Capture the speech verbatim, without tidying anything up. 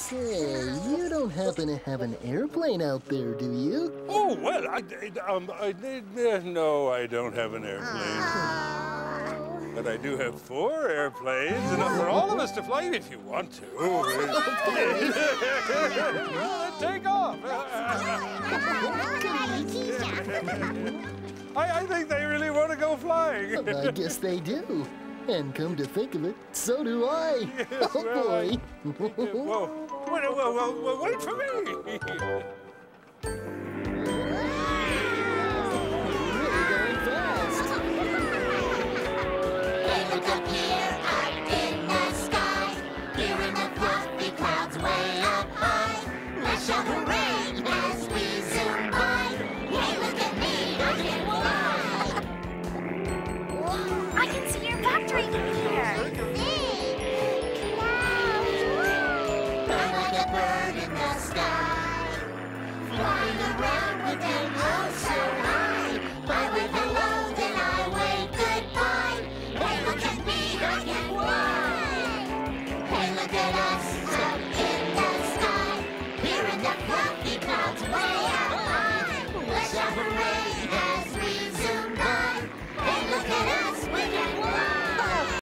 Say, you don't happen to have an airplane out there, do you? Oh, well, I, I- um, I, uh, no, I don't have an airplane. But I do have four airplanes, enough for all of us to fly if you want to. Let's take off. I, I think they really want to go flying. I guess they do. And come to think of it, so do I. Yes, Oh, well, boy. Whoa, wait, whoa, whoa, whoa, wait for me. Really going fast. Hey, look up here, up in the sky. Here in the fluffy clouds way up high. Let's shout hooray as we zoom by. Hey, look at me, I can fly. I can see your factory from here. I'm like a bird in the sky, flying around with an ocean.